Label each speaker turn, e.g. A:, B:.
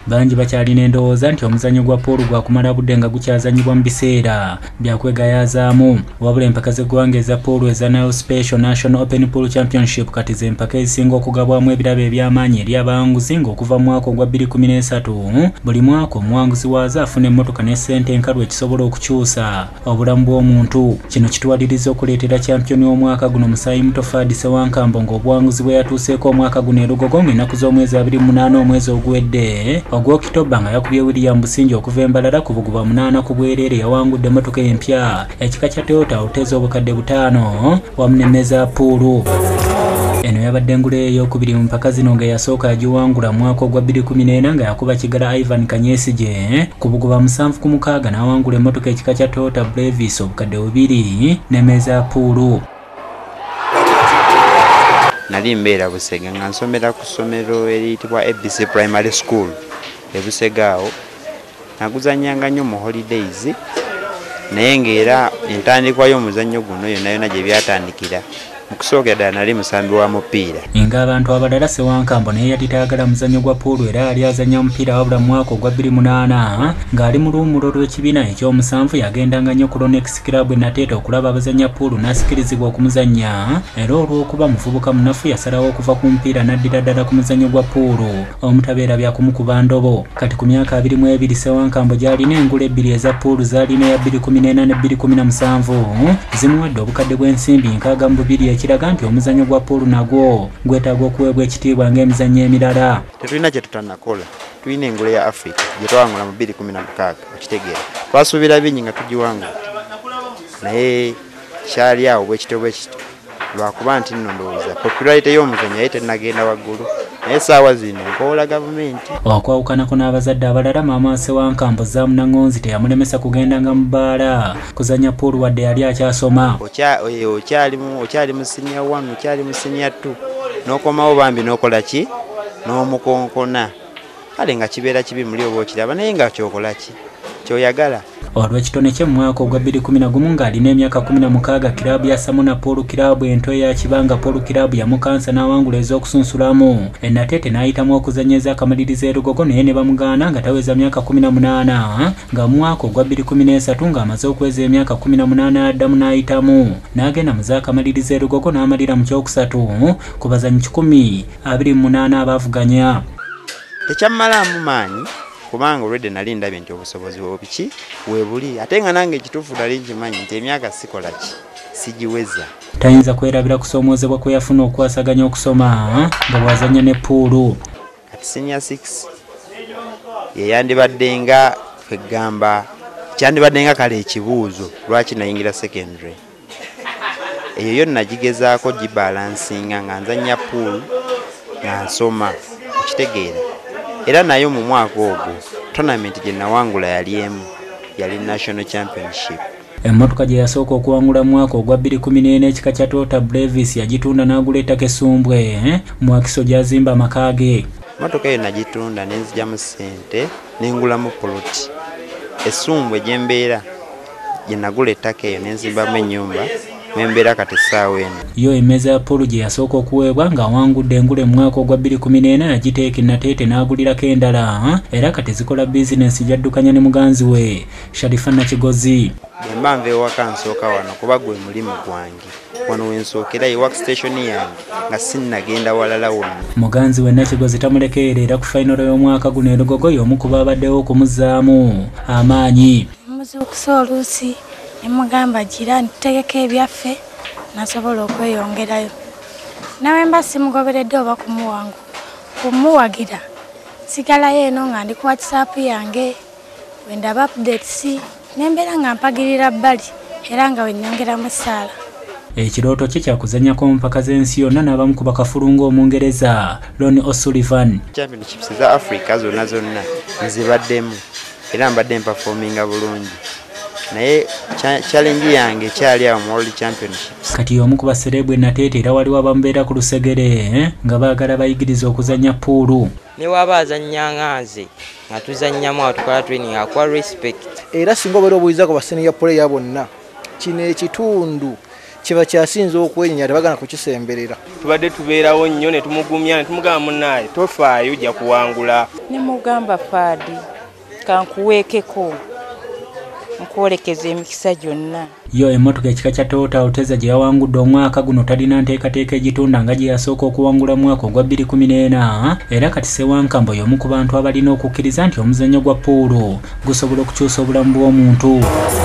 A: bangi bakyalina endowooza nti omuzannyo gwa pool gwakumala budde nga gukyazanyibwa mu biseera byakwegayazaamu wabula empaka z'eggwanga eza pool eza Nile Special National Open Pool Championship kati z'empaka ezisinga okugabwamu ebirabo eby'amaanyi eri abawanguzi ng'okuva mu mwaka ogwa 2013 buli mwaka omuwanguzi waazo afuna emmotoka ne ssente enkalu ekisobola okukyusa obulamu bw'omuntu. Kino kituwaliriza okuleetera champiyoni w'omwaka guno Musaayi Mutofadi Ssewankambo ng'obuwanguzi bwe yatuuseeko omwaka guno e Lugogo ng'ennaku z'omwezi 28 omwezi oguwedde ogw'Okitoba nga yakubye William Businji okuva Embalala ku buguba 8 ku bwereere yawangudde emmotoka empya ekika kya Toyota oteeza obukadde 5 wamu n'emmeeza pool. Eno yabadde engule ey'okubiri mu mpaka zino nga yasooka yagiwangula mu mwaka ogwa 2014 nga yakuba Kigala Ivan Kanyesije ku buguba 7-6 n'awangula emmotoka ekika kya Toyota Brevis obukadde 2 n'emmeeza pool.
B: Nali mbeera Busega nga nsomera ku ssomero eriyitibwa ABC Primary School e Busega awo. Naguzannyanga nnyo mu holidays naye ng'era entandikwa y'omuzannyo guno yonna yonna gye byatandikira mu kusookera ddala nali musambi wa mupiira.
A: Ng'abantu abalala Ssewankambo naye yali tayagala muzannyo gwa pool era yali azannya omupiira wabula mu mwaka ogwa 2008 ng'ali mu luwumulo lw'ekibiina ekyomusanvu yagendanga nnyo ku Ronex Club e Nateete okulaba abazannya pool n'asikirizibwa okumuzannya era olw'okuba muvubuka munafu yasalawo okuva ku mupiira n'addira ddala ku muzannyo gwa pool omutabeera bya kumukuba ndobo. Kati ku myaka 22 Ssewankambo gy'alina engule ebbiri eza pool z'alina eya 2014 ne 2017 zimuwadde obukadde bw'ensimbi 62 ekiraga nti omuzannyo gwa pool nagwo gwetaaga okuweebwa ekitiibwa ng'emizannyo emirala.
B: Tetulina kye tutanakola, tulina engule ya Africa gye twawangula mu 2016 okitegeera. Twasuubira bingi nga tugiwangula naye kyali awo bwekityo lwakuba nti nno ndowooza popularity y'omuzannyo yali tennagenda waggulu naye essaawa zino nkoola gavumenti.
A: Okwawukanako n'abazadde abalala maama Ssewankambo Zaamu Nang'onzi teyamulemesa kugendanga mu bbaala kuzannya pool wadde yali akyasoma.
B: Okyali mu senior 1 okyali mu senior 2 n'okomawo bambi n'okola ki n'omukonkona kale nga kibeera kibi muli oba okiraba naye nga kyokola ki kyoyagala.
A: Olw'ekitone kye mu mwaka ogwa 2011 ng'alina emyaka 16 kiraabu ya Samona Pool kiraabu ento eya Kibanga Pool kiraabu yamukansa n'awangula ez'okusunsulamu e Nateete n'ayitamu okuzannyeza akamalirizo e Lugogo naye ne bamugaana nga taweza myaka 18 nga mu mwaka ogwa 2013 ng'amaze okweza emyaka 18 addamu n'ayitamu n'agenda mu z'akamalirizo e Lugogo n'amalira mu kyokusatu ku bazanyi 128 abaavuganya.
B: Tekyammalaamu maanyi kubanga olwedde nali ndabye nti obusobozi obiki weebuli ate nga nange ekituufu nali nkimanyi nti emyaka sikola ki sigiweza.
A: Tayinza kwerabira kusoomoozebwa kwe yafuna okwasaganya okusoma nga bw'azannya ne pool.
B: Kati senior 6 yeyandibadde nga kwegamba kyandibadde nga kale ekibuuzo lwaki nayingira secondary. Eyo yo nagigezaako gibalansinga nga nzannya pool nga nsoma okitegeera. Era nayo mu mwaka ogwo tournament gye nawangula yali emu yali National Championship.
A: Emmotoka gye yasooka okuwangula mu mwaka ogwa 2014 ekika kya Toyota Brevis yagitunda n'agula ettaka Essumbwe mu Wakiso gy'azimba amaka ge.
B: Emmotoka eyo nagitunda ne nzigyamu ssente ne ngulamu poloti. Essumbwe gye mbeera gye nagula ettaka eyo ne nzimbamu ennyumba membeera kati essaawa eno.
A: Yo emmeeza ya pool gye yasooka okuweebwa ng'awangudde engule mu mwaka ogwa 2014 yagiteeka e Nateete n'agulirako endala era kati zikola bizinensi gy'addukanya ne muganzi we Sharifa Nakigozi.
B: Bwe mba nva ewaka nsooka wano kuba gwe mulimu gwange wano wensookera ye workstation yange nga sinnagenda walala wonna.
A: Muganzi we Nakigozi tamulekerera ku fayinalo y'omwaka guno e Lugogo y'omu ku baabaddewo okumuzzaamu amaanyi.
C: Muzuukusa oluusi nemugamba gira ntutegeka ebyaffe nasobola okweyongerayo. Nawe mba simugoberedde oba kumuwagira sigalayo eno nga ndi ku WhatsApp yange wendaba updates nembeera nga mpagirira bbali era nga wennyongeramu essaala.
A: Ekirooto kye kyakuzannyako mpaka z'ensi yonna n'abamu ku bakafulunga Omungereza Ron O'Sullivan.
B: Championships za Africa zonna nzibaddemu era mbadde mpafominga bulungi. Naye challenge yange kyali awo mu World Championships.
A: Kati omu ku baserebu e Nateete era waliwo abamubeera ku lusegere nga baagala bayigiriza okuzannya pool.
D: Ne waba azannya nganze nga tuzannyamu awo tukola training akwa respect.
E: Era singa obeera obuuliza ku basenior player bonna kino ekitundu kiba kyasinze okwenyinya tebagana kukisemberera.
F: Tubadde tubeerawo nnyo ne tumugumya ne tumugamba munnaye tofaayo ojja kuwangula.
G: Ne mugamba Fadi kankuweekeko nkwolekeza emikisa gyonna.
A: Yo emmotoka ekika kya Toyota Alteza gye yawangudde omwaka guno talina nteekateeka egitunda nga gye yasooka okuwangula mwaka ogwa 2014 era kati Ssewankambo y'omu ku bantu abalina okukkiriza nti omuzannyo gwa poolo gusobola okukyusa obulamu bw'omuntu.